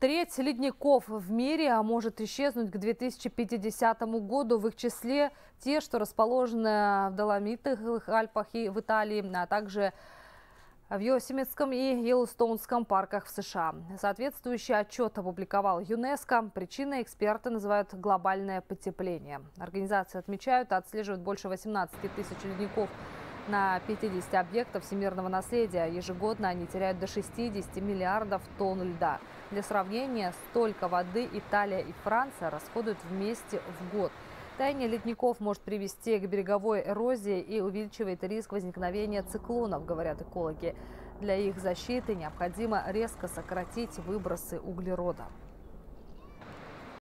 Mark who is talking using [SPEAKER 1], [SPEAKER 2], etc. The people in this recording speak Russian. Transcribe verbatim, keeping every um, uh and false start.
[SPEAKER 1] Треть ледников в мире может исчезнуть к две тысячи пятидесятому году. В их числе те, что расположены в Доломитовых Альпах и в Италии, а также в Йосемитском и Йеллоустоунском парках в США. Соответствующий отчет опубликовал ЮНЕСКО. Причиной эксперты называют глобальное потепление. Организации отмечают, отслеживают больше восемнадцати тысяч ледников на пятидесяти объектах всемирного наследия. Ежегодно они теряют до шестидесяти миллиардов тонн льда. Для сравнения, столько воды Италия и Франция расходуют вместе в год. Таяние ледников может привести к береговой эрозии и увеличивает риск возникновения циклонов, говорят экологи. Для их защиты необходимо резко сократить выбросы углерода.